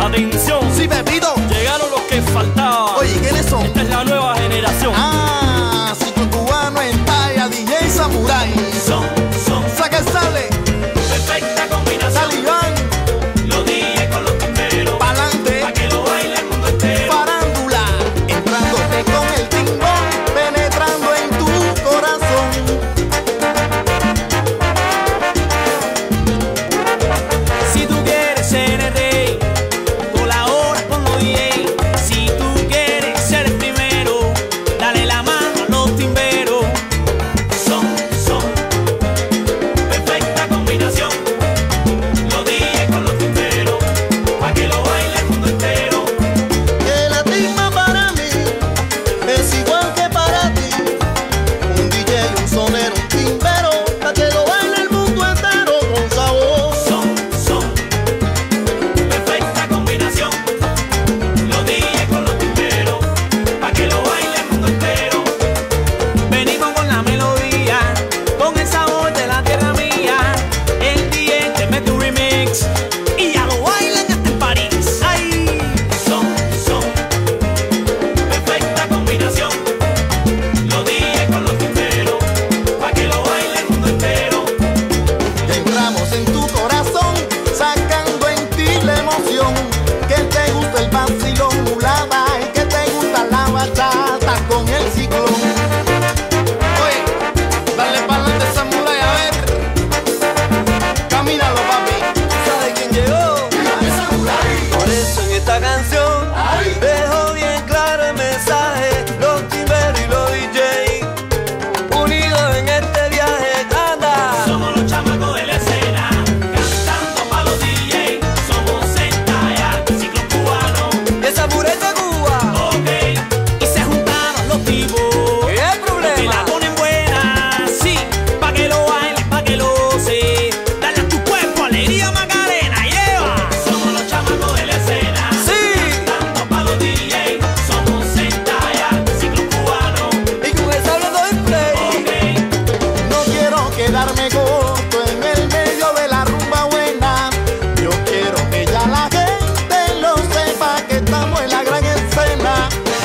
Atención, Sí, Pepito. llegaron los que faltaban. Oye, ¿quiénes son? Esta es la nueva generación. Ah, ciclo cubano en talla, DJ Samurai. Saca el sale, Perfecta combinación. Talibán, Lo dije con los timberos. pa'lante, Pa' que lo baile el mundo entero. farándula. Entrándote con el timbón, penetrando en tu corazón. Si tú quieres ser el rey, colabora con los DJ. Si tú quieres ser el primero, dale la mano a los timberos. Son perfecta combinación. Lo dije con los timberos. Pa' que lo baile el mundo entero. Que la timba para mí es igual que para ti. Un DJ, un sonero, un timbero, pa' que lo baile el mundo entero con sabor. Son perfecta combinación. Lo dije con los timberos. Pa' que lo baile el mundo entero. Venimos con la melodía, con el sabor de la tierra mía. El DJ te mete un remix y ya lo bailan hasta en París. ¡Ay! Son perfecta combinación. Lo dije con los timberos. Pa' que lo baile el mundo entero. Ya entramos en tu corazón, sacando en ti la emoción. Que te gusta el vacilón mulata y que te gusta la bachata con el ciclón. Oye, dale pa'lante Samurai, a ver. Camínalo, papi. ¿Sabe quién llegó? Por eso en esta canción dejo bien claro el mensaje. Los timberos y los DJ unidos en este viaje. Anda. Somos los chamacos de la escena, cantando pa' los DJ. Somos Centalla, ciclo cubano. Esa pureza Cuba. Ok, Y se juntaron los tipos. ¿Qué es el que problema? la ponen buena. Sí, pa' que lo bailen, pa' que lo goce. Dale a tu cuerpo alegría, Macarena. Lleva. Somos los chamacos de la escena, Sí. cantando pa' los DJ. Somos Centalla, ciclo cubano. Y con esa hablo doy play. Ok, No quiero quedarme corto en el medio de la rumba buena. Yo quiero que ya la gente lo sepa que estamos en la gran escena.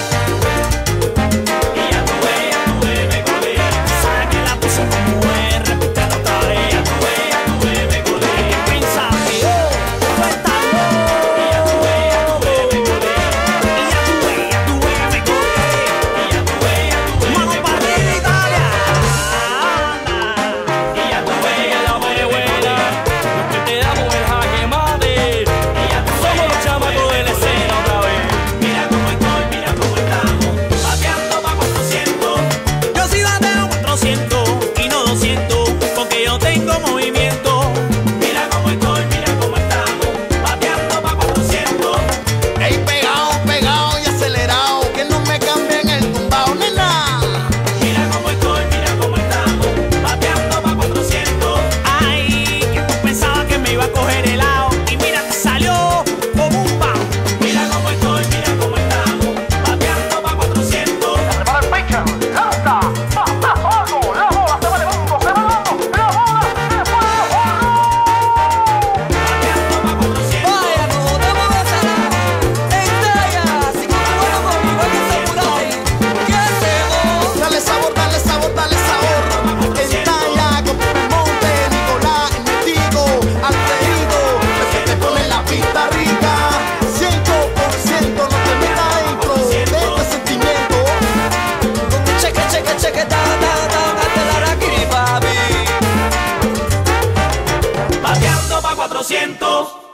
y ya tú ves, me colé. Sabe que la puse como es, repite la tarea. Ya tú ves, me colé. Pensaba que yo fue esta Y ya tú ves, me colé. Y ya tú ves, me colé. Y ya tú ves, Mano me para colé. arriba, Italia. Y ya tú ves, La buena, los que te damos el jaque mate. y ya tú Somos los ves, chamacos de la escena otra vez. mira cómo estoy, mira cómo estamos. Bateando pa' 400. Yo sí bateo 400 y no 200, porque yo tengo movimiento. Mira cómo estoy, mira cómo estamos. Bateando pa' 400. Ey, pegado, pegado y acelerado, que no me cambien el tumbao, nena. Mira cómo estoy, mira cómo estamos. Bateando pa' 400. Ay, que tú pensabas que me iba a coger helado y mira, te salió como un pan. Mira cómo estoy, mira cómo estamos. Bateando pa' 400. Bateando pa' 400. Vaya, nos botamos de sala. Estrella, si continuamos igual que Samurai. ¿Qué hacemos? Dale sabor, dale sabor, dale sabor. En talla, con Monte, Nicolás, Metico, Alfredito, que te pone la pista rica. 100% no te metas dentro de este sentimiento. Con un cheque, cheque, cheque, hasta la raquiri, papi. Bateando pa' 400.